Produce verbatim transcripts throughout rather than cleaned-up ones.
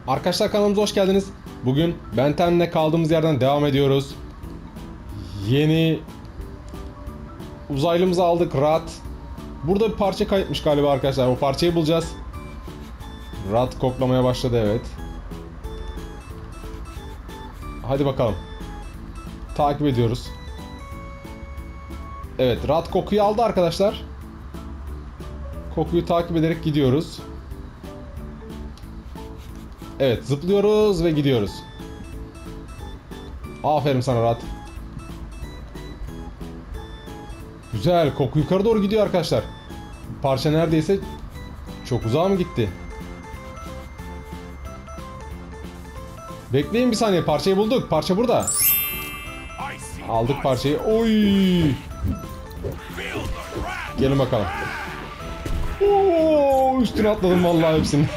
Arkadaşlar kanalımıza hoş geldiniz. Bugün Ben ten'le kaldığımız yerden devam ediyoruz. Yeni uzaylımızı aldık, Rat. Burada bir parça kayıpmış galiba arkadaşlar. O parçayı bulacağız. Rat koklamaya başladı, evet. Hadi bakalım. Takip ediyoruz. Evet, Rat kokuyu aldı arkadaşlar. Kokuyu takip ederek gidiyoruz. Evet, zıplıyoruz ve gidiyoruz. Aferin sana Rat. Güzel, koku yukarı doğru gidiyor arkadaşlar. Parça neredeyse çok uzağa mı gitti? Bekleyin bir saniye, parçayı bulduk. Parça burada. Aldık parçayı. Oy! Gelin bakalım. Oo, üstüne atladım vallahi hepsini.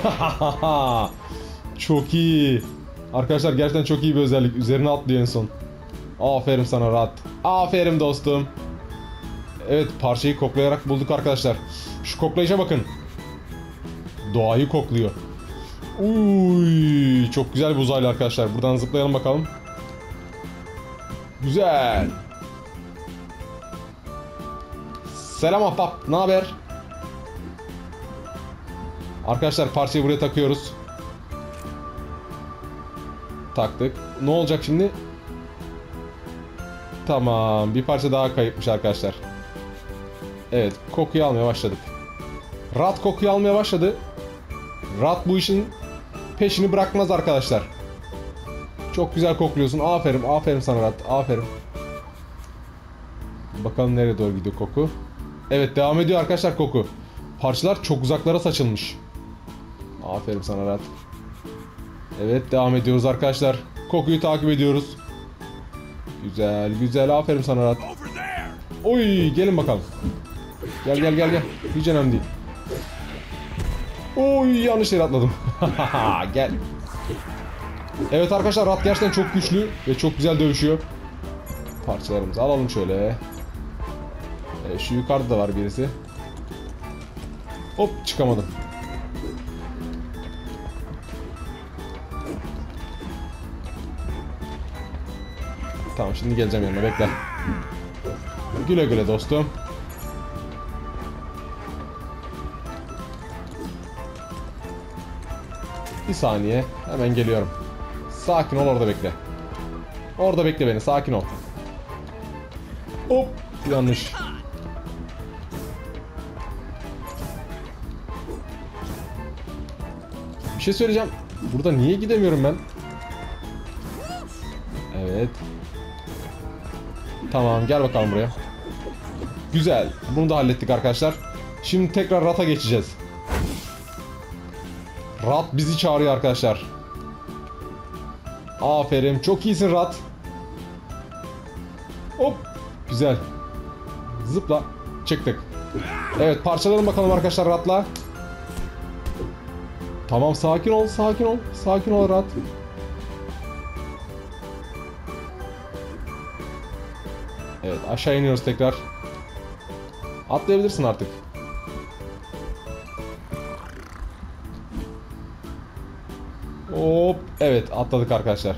Çok iyi. Arkadaşlar gerçekten çok iyi bir özellik. Üzerine atlıyor en son. Aferin sana Rat. Aferin dostum. Evet, parçayı koklayarak bulduk arkadaşlar. Şu koklayışa bakın. Doğayı kokluyor. Uy, çok güzel bir uzaylı arkadaşlar. Buradan zıplayalım bakalım. Güzel. Selam ahbap. Ne haber? Arkadaşlar parçayı buraya takıyoruz. Taktık. Ne olacak şimdi? Tamam. Bir parça daha kayıpmış arkadaşlar. Evet. Kokuyu almaya başladık. Rat kokuyu almaya başladı. Rat bu işin peşini bırakmaz arkadaşlar. Çok güzel kokluyorsun. Aferin. Aferin sana Rat. Aferin. Bakalım nereye doğru gidiyor koku. Evet, devam ediyor arkadaşlar koku. Parçalar çok uzaklara saçılmış. Aferin sana Rat. Evet, devam ediyoruz arkadaşlar. Kokuyu takip ediyoruz. Güzel güzel, aferin sana Rat. Oy, gelin bakalım. Gel gel gel gel. Hiç önemli değil. Oy, yanlış yere atladım. Gel. Evet arkadaşlar, Rat gerçekten çok güçlü ve çok güzel dövüşüyor. Parçalarımızı alalım şöyle. E, şu yukarıda da var birisi. Hop, çıkamadım. Tamam, şimdi geleceğim yanına, bekle. Güle güle dostum. Bir saniye, hemen geliyorum. Sakin ol, orada bekle. Orada bekle beni, sakin ol. Hop, yanlış. Bir şey söyleyeceğim. Burada niye gidemiyorum ben? Evet. Tamam, gel bakalım buraya. Güzel. Bunu da hallettik arkadaşlar. Şimdi tekrar Rat'a geçeceğiz. Rat bizi çağırıyor arkadaşlar. Aferin. Çok iyisin Rat. Hop. Güzel. Zıpla. Çıktık. Evet, parçalayalım bakalım arkadaşlar Rat'la. Tamam, sakin ol. Sakin ol. Sakin ol Rat. Evet, aşağı iniyoruz tekrar. Atlayabilirsin artık. Hop, evet, atladık arkadaşlar.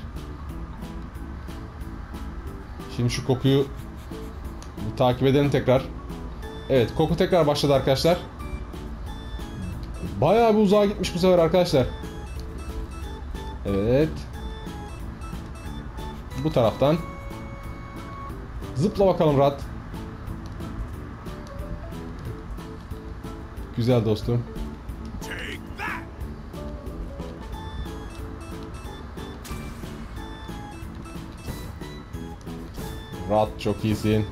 Şimdi şu kokuyu bir takip edelim tekrar. Evet, koku tekrar başladı arkadaşlar. Bayağı bir uzağa gitmiş bu sefer arkadaşlar. Evet. Bu taraftan. Zıpla bakalım Rat. Güzel dostum. Rat, çok iyisin.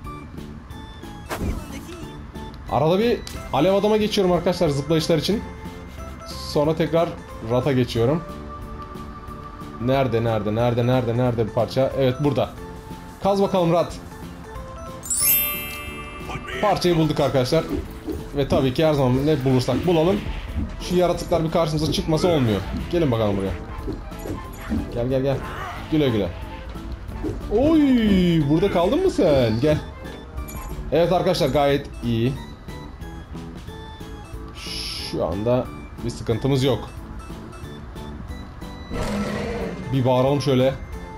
Arada bir alev adama geçiyorum arkadaşlar zıplayışlar için. Sonra tekrar Rat'a geçiyorum. Nerede nerede nerede nerede nerede bir parça? Evet, burada. Kaz bakalım Rat. Parçayı bulduk arkadaşlar. Ve tabii ki her zaman ne bulursak bulalım, şu yaratıklar bir karşımıza çıkması olmuyor. Gelin bakalım buraya. Gel gel gel. Güle güle. Oy, burada kaldın mı sen? Gel. Evet arkadaşlar, gayet iyi. Şu anda bir sıkıntımız yok. Bir bağıralım şöyle.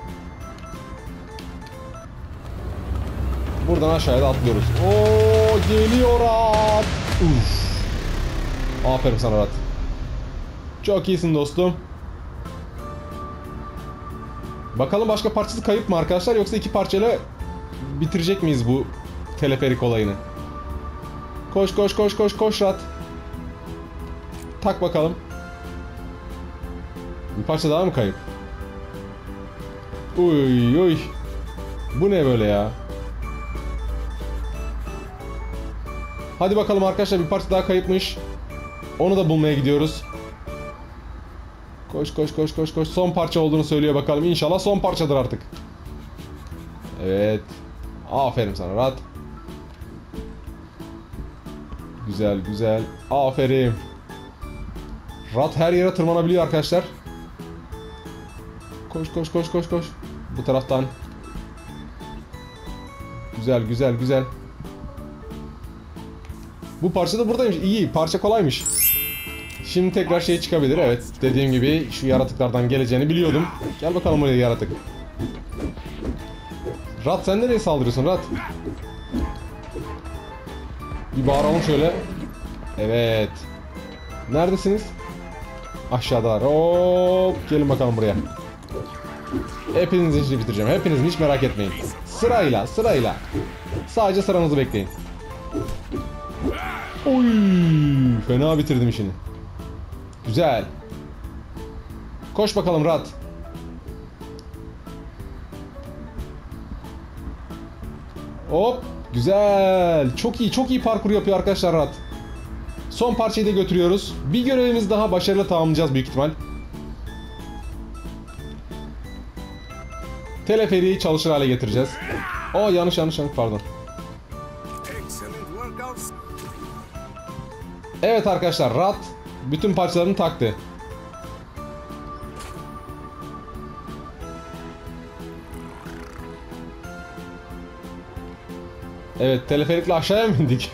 Buradan aşağıya da atlıyoruz. Oo, geliyor at. Uf. Aferin sana Rat. Çok iyisin dostum. Bakalım başka parçası kayıp mı arkadaşlar, yoksa iki parçayla bitirecek miyiz bu teleferik olayını? Koş koş koş koş koş Rat. Tak bakalım. Bir parça daha mı kayıp? Uy uy. Bu ne böyle ya? Hadi bakalım arkadaşlar, bir parça daha kayıpmış. Onu da bulmaya gidiyoruz. Koş koş koş koş koş. Son parça olduğunu söylüyor bakalım. İnşallah son parçadır artık. Evet. Aferin sana Rat. Güzel güzel. Aferin. Rat her yere tırmanabiliyor arkadaşlar. Koş koş koş koş koş. Bu taraftan. Güzel güzel güzel. Bu parça da buradaymış. İyi, parça kolaymış. Şimdi tekrar şey çıkabilir. Evet, dediğim gibi şu yaratıklardan geleceğini biliyordum. Gel bakalım buraya yaratık. Rat, sen nereye saldırıyorsun Rat? Bir bağıralım şöyle. Evet. Neredesiniz? Aşağıdalar. Hop, gelin bakalım buraya. Hepinizin işini bitireceğim. Hepinizin, hiç merak etmeyin. Sırayla sırayla. Sadece sıranızı bekleyin. Oy, fena bitirdim işini. Güzel. Koş bakalım Rat. Hop, güzel. Çok iyi, çok iyi parkur yapıyor arkadaşlar Rat. Son parçayı da götürüyoruz. Bir görevimiz daha başarıyla tamamlayacağız büyük ihtimal. Teleferiği çalışır hale getireceğiz. O yanlış yanlış yanlış pardon. Evet arkadaşlar, Rat bütün parçalarını taktı. Evet, teleferikle aşağıya mı indik?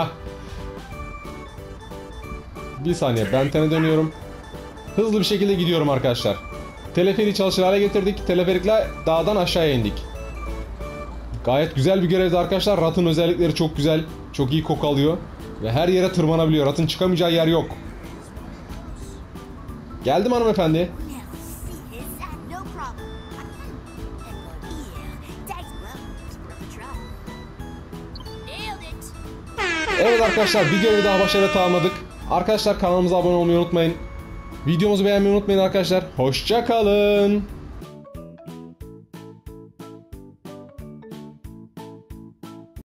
Bir saniye, Benten'e dönüyorum. Hızlı bir şekilde gidiyorum arkadaşlar. Teleferiği çalışır hale getirdik. Teleferikle dağdan aşağıya indik. Gayet güzel bir görevdi arkadaşlar. Rat'ın özellikleri çok güzel. Çok iyi koku alıyor. Ve her yere tırmanabiliyor. Rat'ın çıkamayacağı yer yok. Geldim hanımefendi. Evet arkadaşlar, bir görevi daha başarıyla tamamladık. Arkadaşlar, kanalımıza abone olmayı unutmayın. Videomuzu beğenmeyi unutmayın arkadaşlar. Hoşça kalın.